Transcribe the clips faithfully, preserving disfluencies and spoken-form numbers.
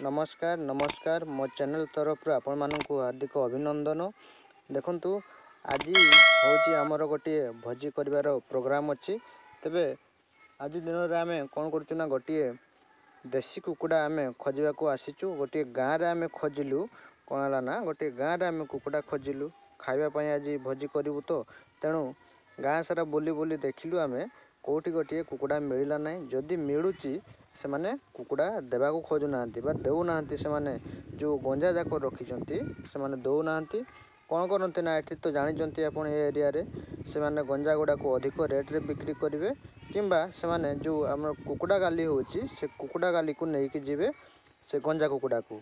नमस्कार नमस्कार मो चैनल तरफ आपण मानक हार्दिक अभिनंदन। देखंतु आज हूँ आमर गोटे भोजी कर प्रोग्राम अच्छी तेबे आज दिन में आम कौन करूँ गोटे देसी कुकुड़ा आम खोजा को आसीचु। गोटे गाँव आम खोजिलु कौन है ना गोटे गाँव आम कुकुड़ा खोजिलु खावाई आज भोजी करूँ तो तेणु गाँ सारा बुली बुली देखिलु आम कौटी गोटे कुकुड़ा मिलला ना जदि मिलूची से माने कुकुड़ा देवा को खोजुना देना से जो गंजा जाक रखिंट से दौना कौन करते ना ये तो जानते आप एरिया से माने गंजा गुड़ा को अधिक रेट रे बिक्री करेंगे किंबा से माने जो आम कुकुड़ा गाली हो कुकुड़ा गाली को लेकिन जीवे से गंजा कुकुड़ा को।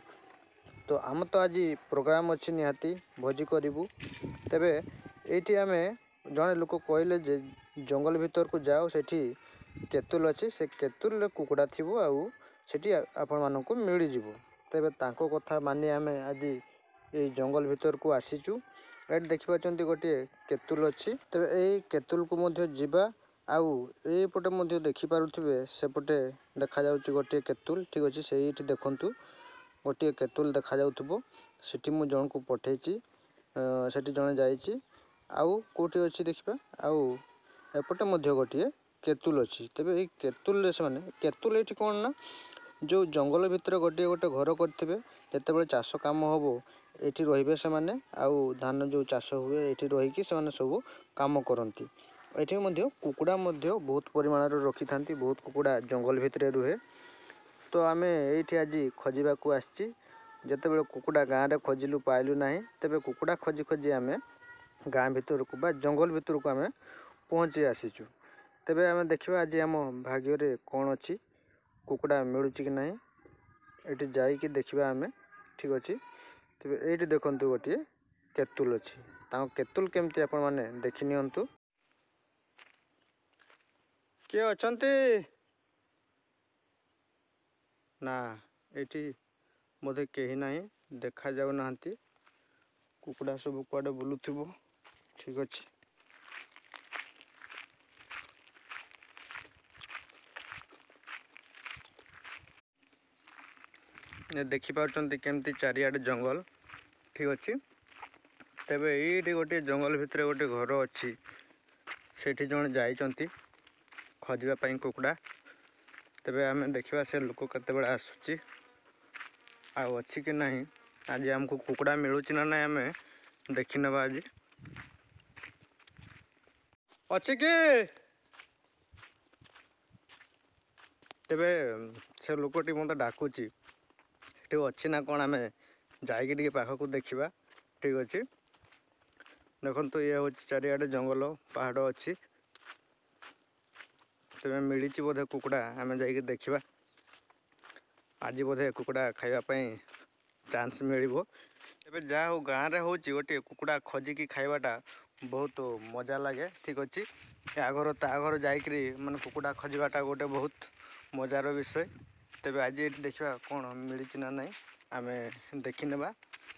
तो आम तो आज प्रोग्राम अच्छी निहाती भोजी करूँ तेबे ये आम जड़े लोक कहले जे जंगल भीतर को जाओ सेठी केतुल अच्छी से केतुल कुकुड़ा थी आउ सेठी आपण मानक मिल जीवो तेबे तांको कथा मानी आम आज ये जंगल भीतर को आसीचु। ये देखिए गोटे केतुल अच्छी तेबे ये केतुल को मध्य जीवा आउ ये पटे मध्य देखि पारुथिबे सेपटे देखा जाउची गोटे केतुल ठीक अच्छे से देखंतु गोटे केतुल देखा जाउथबो सेठी मु जन को पठेची सेठी जने जाईची आउ कोठी अच्छी देखिबा आउ एपटे मध्य गोटे केतुल अच्छी तेबे ये केतुल से माने केतुल ये कौन ना जो जंगल भितर गोटे गोटे घर करेंगे जिते चाष कम हम ये रे से माने आउ धान जो चाष हुए ये रहीकि से सब कम करती। ये कुकुड़ा बहुत परिमाण रखी था बहुत कुकुड़ा जंगल भितर रुहे। तो आम ये आज खोजा को आसी जिते कुकुड़ा गाँव में खोजिलु पाइलु ना तेबे कुकुड़ा खोजी खोजी आम गाँ भीतर को बा जंगल भीतर को आम पहुँची आसीचु। तेबे आम देखा आज आम भाग्य कौन अच्छी कुकुड़ा मिलूँ कि ना ये जाइए देखा आम ठीक अच्छे। तेबे ये देखु गोटे केतुल अच्छी केतुल केमती आपण मैंने देखी नियंतु किए अच्छे ना ये बोधे कहीं ना देखा जाऊ ना कुकुड़ा सब कुआडे बुलुथिबो ठीक अच्छे। ये देखी पार्टी केमती चारियाडे जंगल ठीक अच्छे। तेबे ये गोटे जंगल भितर गोटे घर अच्छी सेठी जन जाइंट खोजापी कुकुड़ा तेबे आम देखा से लोक केत आसूची आउ अच्छी कि नहीं आज आमको कुकुड़ा मिलूँ ना ना आम देखी नवा आज अच्छी कि तेबे से लोकटी मत डाकुची ठीक अच्छी ना कौन आम जाकि पाखक देखा ठीक अच्छे। देखो ये हूँ चारियाडे जंगल पहाड़ अच्छी तेज मिली बोधे कुकुड़ा आम जा देखा आज बोधे कुकुड़ा खावाई चांस मिल जहाँ हो गाँव में हूँ गोटे कुकुड़ा खोजिकी खावाटा बहुत मजा लगे ठीक अच्छे। या घर ता घर जाकरी माने कुकुड़ा खोजाटा गोटे बहुत मजार विषय। तेबे आज ये देखा कौन मिली ना नहीं आम देखी नेबा।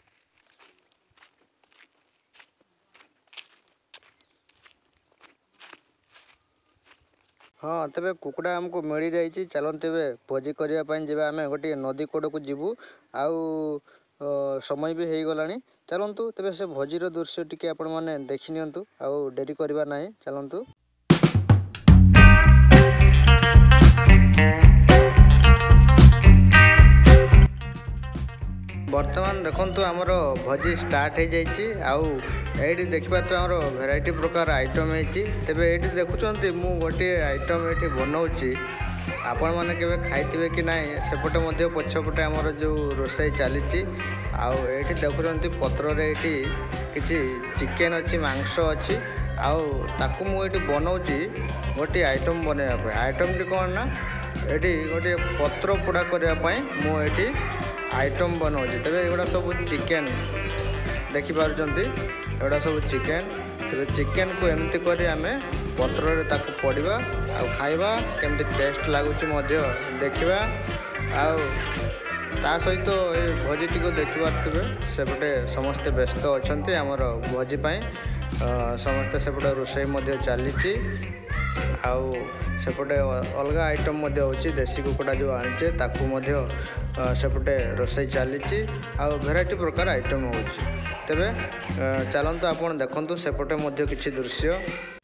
हाँ तेबे कुकुड़ा आमको मिल जाइए चलन तेबे भोजी करने जावा आम गोटे नदी कूड़ को जीवु आउ समय भी हो गलानी चलतु तेबे से भोजीर दृश्य टी आपण मैंने देखी नियंतु आउ डेरी करवा ना चलतु। बर्तमान देखंतु आमर भोजी स्टार्ट हो जाइए आउ ये देखा तो आमर भेराइटी प्रकार आइटम होती तेबे ये देखुं मु गोटे आइटम ये बनाऊँगी आपण मैंने केवे खाइथिबे कि नहीं सेपटे मध्य पछपटे आमर जो रोसई चली आउ ये देखुं पत्र ये किसी चिकेन अच्छी मांस अच्छी आउ ताकू मुझे बनाऊँगी गोटे आइटम बनवाई आइटम टी कौन ना ये गोटे पत्र पोड़ा करने मुझे आइटम बनाऊँगी तेज एगुड़ा सब चिकेन देखिपुंट एगुड़ा सब चिकेन तेज चिकेन को एमती कर आम पत्र पड़ा आ खाइबा केमती टेस्ट लगुच देखा आ सहित ये भोजी टी देखी पारे सेपटे समस्ते व्यस्त अच्छा आमर भोजी समस्ते सेपटे रोसई चली आउ सेपटे अलगा आइटम मध्य होची देसी कुकुड़ा जो आनिचे ताकू मध्य सेपटे रोसई चली आउ भेराइटी प्रकार आइटम होची। तेबे चलंतु आपण देखंतु सेपटे मध्य किछि दृश्य।